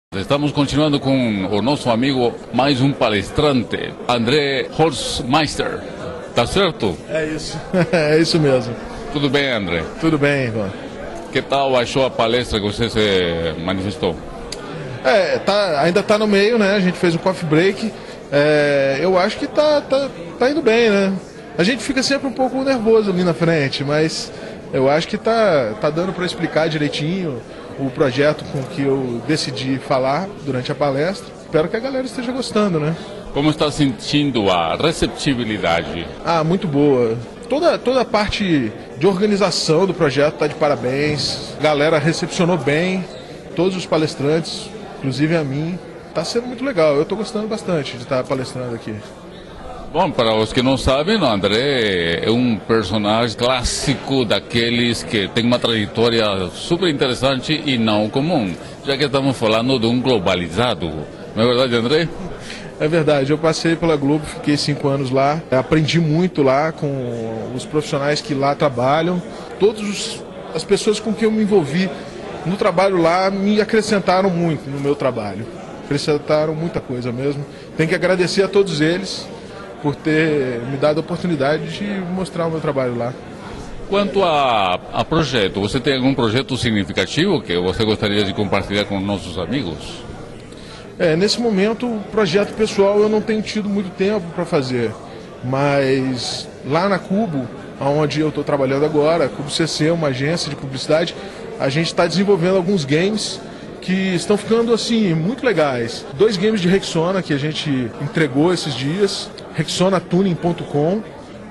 Estamos continuando com o nosso amigo, mais um palestrante, André Holzmeister. Tá certo? É isso, é isso mesmo. Tudo bem, André? Tudo bem, Ivan. Que tal achou a palestra que você se manifestou? Ainda tá no meio, né? A gente fez um coffee break. Eu acho que tá indo bem, né? A gente fica sempre um pouco nervoso ali na frente, mas eu acho que tá dando para explicar direitinho o projeto com que eu decidi falar durante a palestra. Espero que a galera esteja gostando, né? Como está sentindo a receptibilidade? Muito boa. Toda a parte de organização do projeto está de parabéns. A galera recepcionou bem, todos os palestrantes, inclusive a mim. Está sendo muito legal, eu estou gostando bastante de estar palestrando aqui. Bom, para os que não sabem, o André é um personagem clássico daqueles que tem uma trajetória super interessante e não comum, já que estamos falando de um globalizado. Não é verdade, André? É verdade, eu passei pela Globo, fiquei 5 anos lá, aprendi muito lá com os profissionais que lá trabalham. Todas as pessoas com quem eu me envolvi no trabalho lá me acrescentaram muito no meu trabalho. Acrescentaram muita coisa mesmo. Tenho que agradecer a todos eles por ter me dado a oportunidade de mostrar o meu trabalho lá. Quanto a projeto, você tem algum projeto significativo que você gostaria de compartilhar com nossos amigos? Nesse momento, o projeto pessoal eu não tenho tido muito tempo para fazer, mas lá na Cubo, onde eu estou trabalhando agora, Cubo CC, uma agência de publicidade, a gente está desenvolvendo alguns games que estão ficando assim muito legais. 2 games de Rexona que a gente entregou esses dias, rexonatuning.com,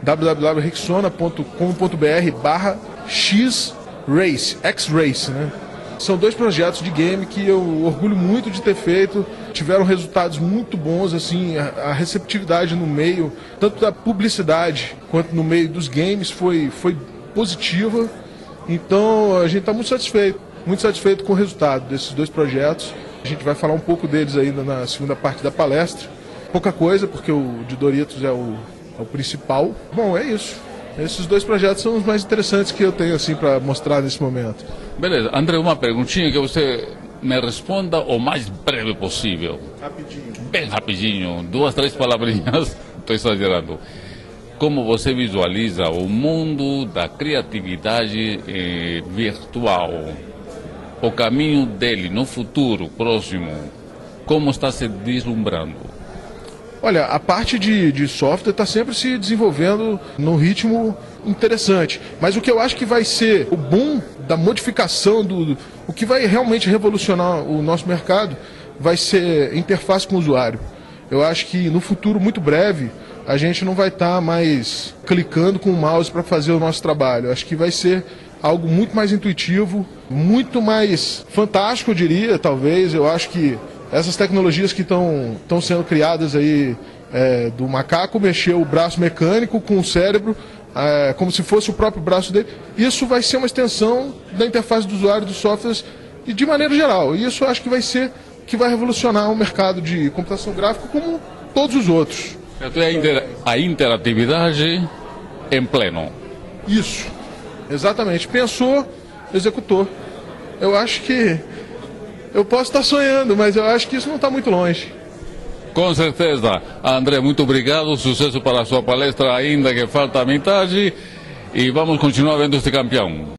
www.rexona.com.br/X-Race, X-Race, né? São 2 projetos de game que eu orgulho muito de ter feito, tiveram resultados muito bons, assim, a receptividade no meio, tanto da publicidade quanto no meio dos games foi positiva, então a gente está muito satisfeito com o resultado desses 2 projetos. A gente vai falar um pouco deles ainda na segunda parte da palestra, pouca coisa, porque o de Doritos é o principal. Bom, é isso. Esses 2 projetos são os mais interessantes que eu tenho assim para mostrar nesse momento. Beleza. André, uma perguntinha que você me responda o mais breve possível. Rapidinho. Bem rapidinho, 2, 3 palavrinhas, estou exagerando. Como você visualiza o mundo da criatividade virtual? O caminho dele no futuro próximo, como está se deslumbrando? Olha, a parte de software está sempre se desenvolvendo num ritmo interessante. Mas o que eu acho que vai ser o boom da modificação, o que vai realmente revolucionar o nosso mercado, vai ser interface com o usuário. Eu acho que no futuro muito breve, a gente não vai estar mais clicando com o mouse para fazer o nosso trabalho. Eu acho que vai ser algo muito mais intuitivo, muito mais fantástico, eu diria, talvez. Eu acho que essas tecnologias que estão sendo criadas aí, do macaco mexer o braço mecânico com o cérebro, como se fosse o próprio braço dele, isso vai ser uma extensão da interface do usuário dos softwares e de maneira geral. E isso eu acho que vai ser que vai revolucionar o mercado de computação gráfica como todos os outros. A interatividade em pleno. Isso, exatamente. Pensou, executou. Eu acho que eu posso estar sonhando, mas eu acho que isso não está muito longe. Com certeza. André, muito obrigado. Sucesso para a sua palestra, ainda que falta a metade. E vamos continuar vendo este campeão.